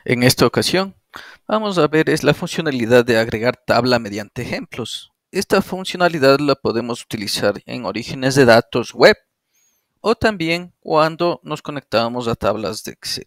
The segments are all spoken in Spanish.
En esta ocasión, vamos a ver es la funcionalidad de agregar tabla mediante ejemplos. Esta funcionalidad la podemos utilizar en orígenes de datos web o también cuando nos conectamos a tablas de Excel.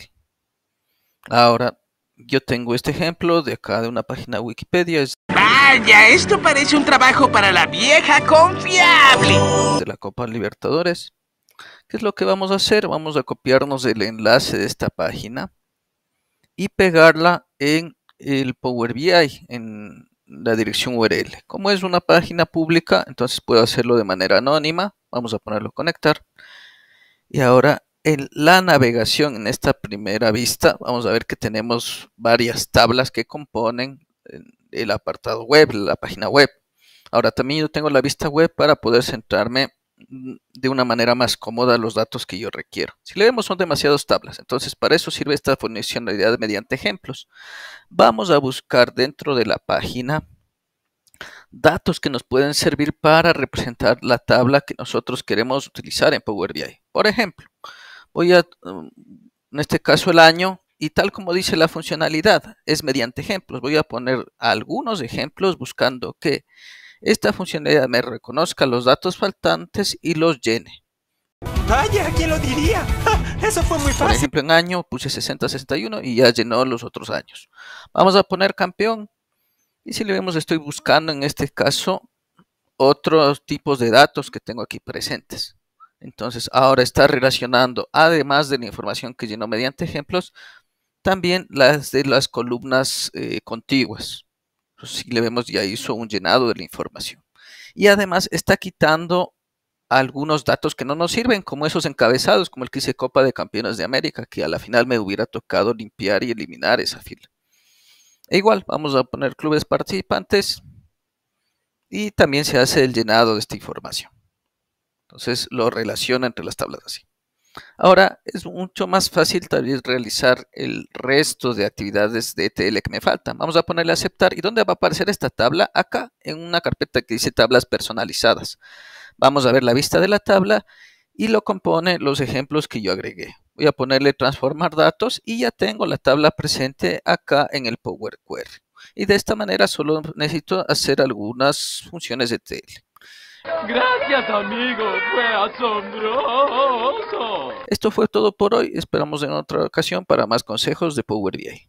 Ahora, yo tengo este ejemplo de acá de una página Wikipedia, es Vaya, esto parece un trabajo para la vieja confiable. de la Copa Libertadores. ¿Qué es lo que vamos a hacer? Vamos a copiarnos el enlace de esta página y pegarla en el Power BI, en la dirección URL. Como es una página pública, entonces puedo hacerlo de manera anónima. Vamos a ponerlo conectar. Y ahora en la navegación, en esta primera vista, vamos a ver que tenemos varias tablas que componen el apartado web, la página web. Ahora también yo tengo la vista web para poder centrarme de una manera más cómoda los datos que yo requiero. Si le vemos son demasiadas tablas, entonces para eso sirve esta funcionalidad mediante ejemplos. Vamos a buscar dentro de la página datos que nos pueden servir para representar la tabla que nosotros queremos utilizar en Power BI. Por ejemplo, voy a, en este caso el año, y tal como dice la funcionalidad, es mediante ejemplos. Voy a poner algunos ejemplos buscando que esta funcionalidad me reconozca los datos faltantes y los llene. Vaya, ¿quién lo diría? Eso fue muy Por fácil. ejemplo, en año puse 60-61 y ya llenó los otros años. Vamos a poner campeón. Y si le vemos, estoy buscando en este caso otros tipos de datos que tengo aquí presentes. Entonces, ahora está relacionando, además de la información que llenó mediante ejemplos, también las de las columnas contiguas. Si le vemos, ya hizo un llenado de la información. Y además está quitando algunos datos que no nos sirven, como esos encabezados, como el que dice Copa de Campeones de América, que a la final me hubiera tocado limpiar y eliminar esa fila. E igual, vamos a poner clubes participantes y también se hace el llenado de esta información. Entonces lo relaciona entre las tablas así. Ahora es mucho más fácil tal vez realizar el resto de actividades de ETL que me faltan. Vamos a ponerle a aceptar. ¿Y dónde va a aparecer esta tabla? Acá, en una carpeta que dice tablas personalizadas. Vamos a ver la vista de la tabla y lo compone los ejemplos que yo agregué. Voy a ponerle transformar datos y ya tengo la tabla presente acá en el Power Query. Y de esta manera solo necesito hacer algunas funciones de ETL. Gracias, amigo, fue asombroso. Esto fue todo por hoy. Esperamos en otra ocasión para más consejos de Power BI.